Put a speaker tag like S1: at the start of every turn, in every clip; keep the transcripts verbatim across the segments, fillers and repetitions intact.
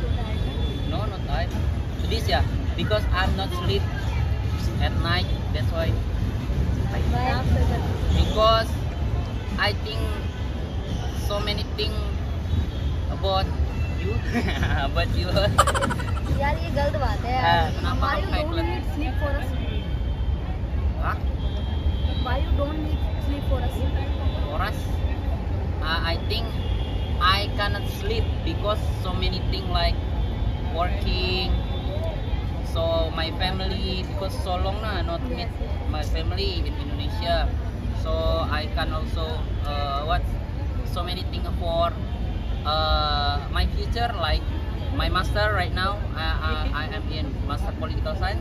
S1: so tired.
S2: No, not tired. This yeah, because I'm not sleep at night. That's why.
S1: Why?
S2: Because I think so many things about you, about you.
S1: यार ये गलत बात है
S2: हाँ,
S1: यार.
S2: kenapa
S1: Why you
S2: kamu
S1: don't
S2: kayak
S1: need sleep for us?
S2: Hah?
S1: Why you don't need sleep for us?
S2: For us, uh, I think I cannot sleep because so many things like working. So my family, because so long na not meet my family in Indonesia, so I can also uh, what so many things for uh, my future, like my master right now. I, I, I am in master political science.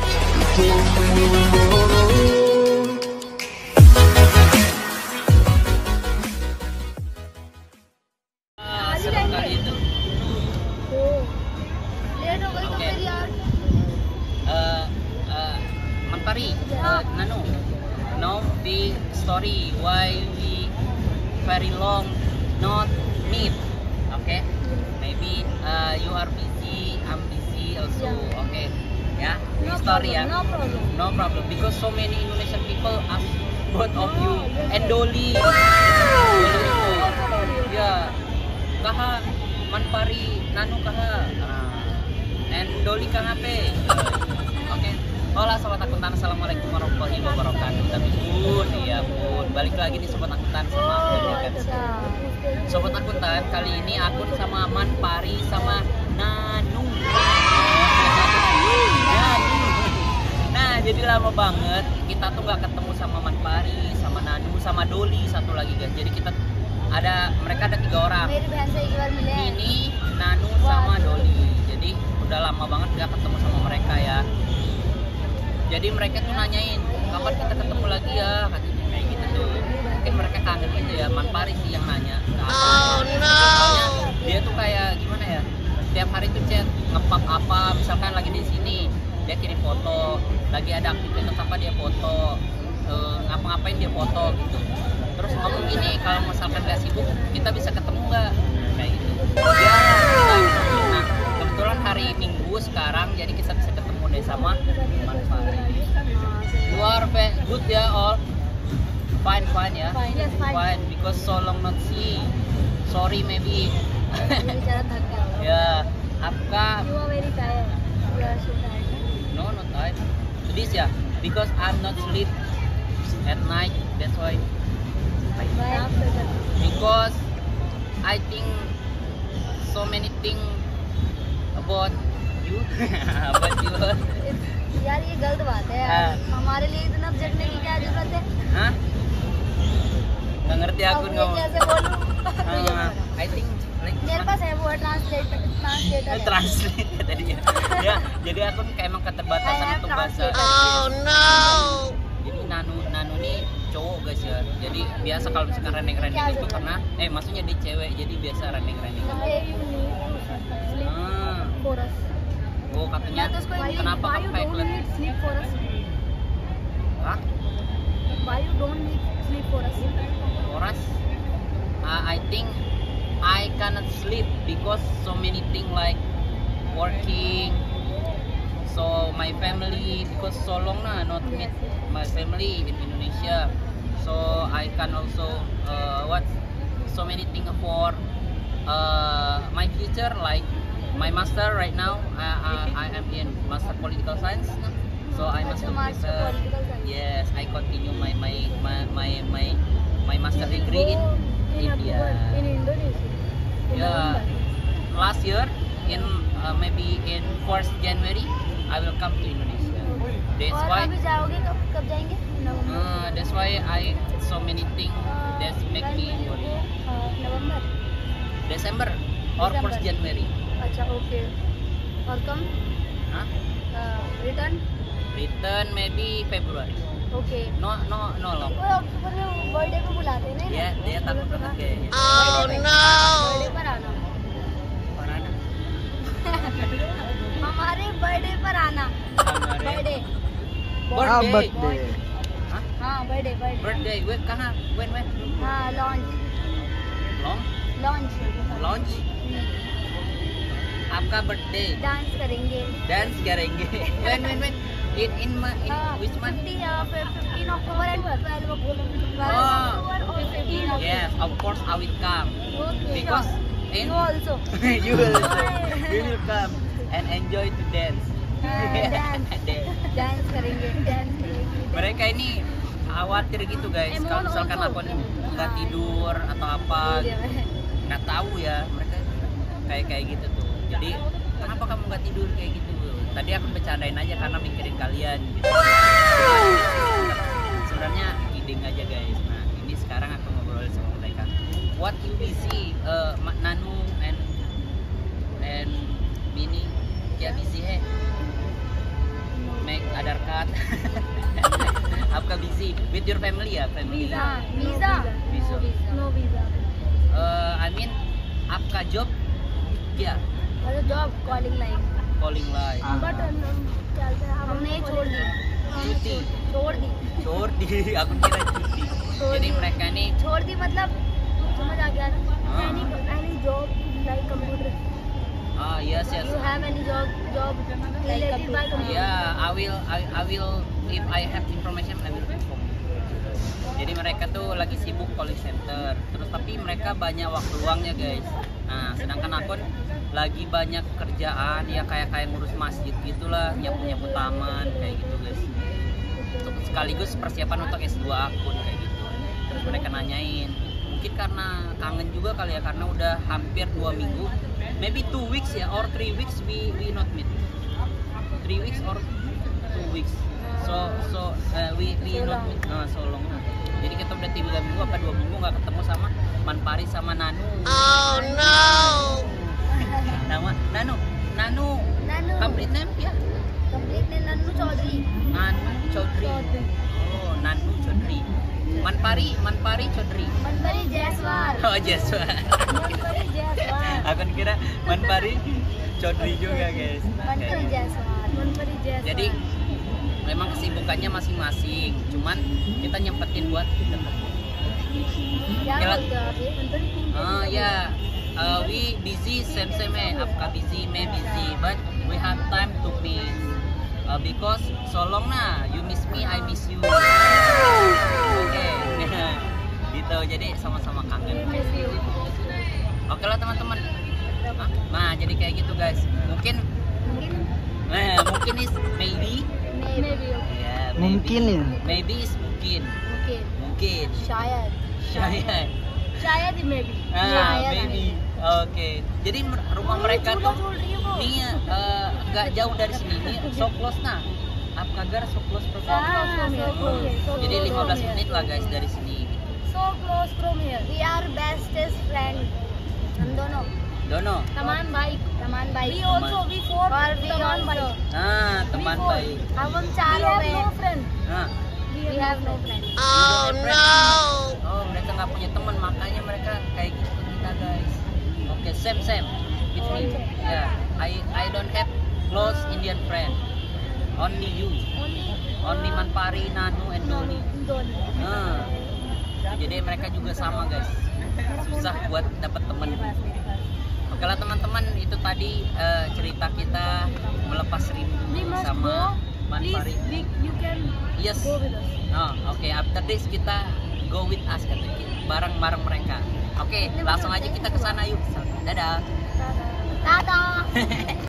S2: Ah, seru kali itu.
S1: Oh, late हो गई तो
S2: Okay.
S1: फिर यार.
S2: Uh, uh, Manpari, uh, Nano, no big story why we very long not meet. Okay, maybe uh, you are busy, I'm busy also.
S1: Yeah.
S2: Okay, yeah,
S1: No
S2: big story
S1: problem,
S2: ya.
S1: no problem.
S2: No problem because so many Indonesian people ask both of you
S1: Oh, yes,
S2: and
S1: yes.
S2: Dolly.
S1: Yeah.
S2: Ya, kaha Manpari, Nano kaha. Ah, and Dolly kaha pe. Oke. Hola sobat akuntan, assalamualaikum warahmatullahi wabarakatuh. Tapi pun, iya pun, balik lagi nih sobat akuntan sama aku ya kan. Sobat akuntan, kali ini akun sama Manpari sama Nanu. Nah, jadi lama banget kita tuh nggak ketemu sama Manpari, sama Nanu, sama Dolly satu lagi guys. Jadi kita ada mereka ada tiga orang.
S1: मेरी बहन से एक बार मिले हैं.
S2: Ini Nanu sama Dolly. Jadi udah lama banget gak ketemu sama mereka ya. Jadi mereka tuh nanyain kapan kita ketemu lagi ya, katanya kayak gitu tuh. Mungkin mereka kangen gitu ya. Manpari sih yang nanya. Oh no. Soalnya dia tuh kayak gimana ya? Setiap hari tuh chat ngepap apa, misalkan lagi di sini dia kirim foto, lagi ada aktivitas apa dia foto, e, ngapa-ngapain dia foto gitu. Terus ngomong gini, kalau misalkan gak sibuk kita bisa ketemu nggak? Kayak gitu. Ya, nah kebetulan hari Minggu sekarang, jadi kita bisa ketemu deh sama Manpari. You are ve- good ya all, fine fine ya,
S1: Fine, yes, fine.
S2: fine because so long not see. Sorry maybe.
S1: ये बेचारा थक गया होगा.
S2: Ya, आपका
S1: You are very tired. You are so tired.
S2: no not tired. This ya, because I'm not sleep at night. That's why.
S1: Why?
S2: Because I think so many things about you, about you.
S1: यार ये गलत बात है यार.
S2: हाँ.
S1: हमारे लिए इतना झगड़ने की क्या जरूरत है?
S2: Hah? Nggak ngerti aku
S1: अब ये
S2: ngomong.
S1: कैसे बोलूं?
S2: Ah, I think like
S1: मेरे पास है वो ट्रांसलेटर ट्रांसलेटर है.
S2: translate tadi ya. Ya, jadi aku nih kayak emang keterbatasan
S1: I have
S2: untuk bahasa.
S1: translator.
S2: Oh no. Jadi Nanu Nanu nih cowok guys ya. Jadi biasa kalau misalkan reneng-reneng itu karena eh maksudnya dia cewek jadi biasa reneng-reneng.
S1: Sleep
S2: Ah,
S1: for us.
S2: oh katanya
S1: Ya, terus kok ini,
S2: kenapa
S1: why
S2: kamu
S1: you
S2: kayak
S1: don't
S2: kelen?
S1: need sleep for us?
S2: Hah?
S1: Why you don't need sleep for us?
S2: Horas? Uh, I think I cannot sleep because so many things like working. So my family, because so long na not meet my family in Indonesia. So I can also uh, what so many things for uh, my future, like my master right now. I, I, I am in master political science. So I
S1: अच्छा,
S2: master
S1: master
S2: uh,
S1: political science.
S2: yes, I continue my my my my my, my master degree in
S1: in
S2: India.
S1: October, in Indonesia. In
S2: Yeah,
S1: November.
S2: last year in uh, maybe in first January I will come to Indonesia. That's
S1: और
S2: why
S1: अभी जाओगे कब कब जाएंगे? नवंबर.
S2: uh, that's why I so many things that make me worry.
S1: November.
S2: December or
S1: December.
S2: first January.
S1: अच्छा okay. और कम
S2: Huh?
S1: Return.
S2: Return maybe February.
S1: Okay.
S2: No no no long.
S1: वो अक्टूबर में बर्थडे पे बुलाते हैं ना.
S2: Dia dia takut banget kayaknya.
S1: Oh no. Birthday पर आना.
S2: Parana.
S1: हमारे बर्थडे पर आना.
S2: Hamaरे
S1: birthday.
S3: Ah,
S2: birthday.
S3: birthday.
S2: Hah?
S1: हाँ birthday birthday.
S2: Birthday. When kana? When when?
S1: हाँ लॉन्च
S2: Long?
S1: लॉन्च.
S2: Launch? आपका birthday.
S1: डांस करेंगे.
S2: Dance करेंगे. When when when in in, ma, in
S1: Uh,
S2: which month?
S1: fifteen, uh, fifteen October and twelve October. twelve
S2: Oh.
S1: October or fifteen October.
S2: Yes, of course I will come
S1: Okay.
S2: because
S1: Sure.
S2: in
S1: You also.
S2: you will we will come and enjoy to dance.
S1: Uh, dance.
S2: Dance.
S1: Dance करेंगे. Dance करेंगे.
S2: Mereka ini khawatir gitu guys,
S1: Emon
S2: kalau misalkan
S1: also.
S2: aku nggak tidur atau apa, nggak tahu ya mereka kayak kayak gitu tuh. Jadi kenapa kamu nggak tidur kayak gitu? Tadi aku bercandain aja karena mikirin kalian. Gitu. Sebenarnya kidding aja guys. Nah ini sekarang aku ngobrol sama mereka. What you busy, uh, Nanu and and Mini, क्या busy है? Make other cut. आपका busy with your family ya, family.
S1: Visa. Visa.
S2: Visa.
S1: No visa.
S2: Uh, I mean, आपका job क्या?
S1: मतलब job calling line.
S2: Calling line.
S1: But हमने छोड़ दी.
S2: Cuti.
S1: छोड़ दी.
S2: छोड़ दी. Aku kira cuti.
S1: छोड़
S2: Jadi
S1: दी.
S2: mereka nih,
S1: छोड़ दी मतलब समझ आ गया ना.
S2: हाँ.
S1: Any any job like computer.
S2: ah yes yes.
S1: You have any job job related by computer?
S2: Yeah, I will I, I will if I have information I will inform. Jadi mereka tuh lagi sibuk calling center. Terus tapi mereka banyak waktu luangnya guys. Nah, sedangkan aku lagi banyak kerjaan ya kayak kayak ngurus masjid gitulah, nyapu-nyapu taman kayak gitu guys. Untuk sekaligus persiapan untuk S dua akun kayak gitu. Terus mereka nanyain, mungkin karena kangen juga kali ya karena udah hampir dua minggu. Maybe two weeks ya or three weeks we we not meet. Three weeks or two weeks. So so uh, we we not meet uh, so long. Jadi kita udah tiga minggu apa dua minggu nggak ketemu sama Manpari sama Nanu.
S1: Oh no.
S2: Nama Nanu Nanu.
S1: Nanu.
S2: Complete name ya?
S1: Complete name Nanu Chaudhary.
S2: Nanu Chaudhary. Oh Nanu Chaudhary. Manpari Manpari Chaudhary.
S1: Manpari Jaiswal.
S2: Oh Jaswa.
S1: Manpari Jaiswal.
S2: Aku kira Manpari Chaudhary juga guys.
S1: Manpari Jaiswal. Manpari Jaiswal.
S2: Jadi memang kesibukannya masing-masing, cuman kita nyempetin buat deket.
S1: क्या
S2: Kela-
S1: बोलते हो आप ये मंपरी?
S2: Ah ya, uh, we busy same same eh. Apka busy, me busy, but we have time to meet. Uh, because so long na, you miss me, I miss you. Oke, gitu. Jadi sama-sama kangen.
S1: Miss you.
S2: Oke lah teman-teman. Nah, jadi kayak gitu guys. Mungkin,
S1: Mungkin.
S2: eh, mungkin is maybe.
S1: Maybe.
S2: Ya, maybe.
S3: Mungkin ya?
S2: Maybe is mungkin.
S1: Mungkin.
S2: Mungkin.
S1: शायद.
S2: Syayad.
S1: शायद ही maybe.
S2: Ah,
S1: शायद
S2: maybe. Oke. Jadi mer- rumah mereka tuh nih eh, nggak jauh dari sini. Nih, so close nah. Apka gar so close from
S1: So close from here. So
S2: Jadi
S1: close
S2: lima belas
S1: from here.
S2: menit lah guys dari sini.
S1: So close from here. We are bestest friend. हम दोनों.
S2: Dono.
S1: तमान भाई. तमान भाई. We
S2: Taman.
S1: also we four. और we also.
S2: Nah, teman
S1: We four.
S2: baik.
S1: अब हम चार हो गए. We have no friend.
S2: Nah,
S1: We have no friend.
S2: oh no. Oh, mereka nggak punya teman, makanya mereka kayak gitu ke kita guys. Oke, same same with me. Ya, I I don't have close Indian friend. Only you.
S1: Only.
S2: Only Manpari, Nanu, and Doni.
S1: Doni.
S2: Nah, jadi mereka juga sama guys, susah buat dapat temen. Oke lah teman-teman, itu tadi eh, cerita kita melepas rindu
S1: We must
S2: sama
S1: go.
S2: Manpari.
S1: Please, we, you can
S2: Yes.
S1: go with us.
S2: Oh, oke. After this kita go with us katanya, bareng-bareng mereka. Oke, langsung aja kita ke sana yuk. Dadah.
S1: Dadah.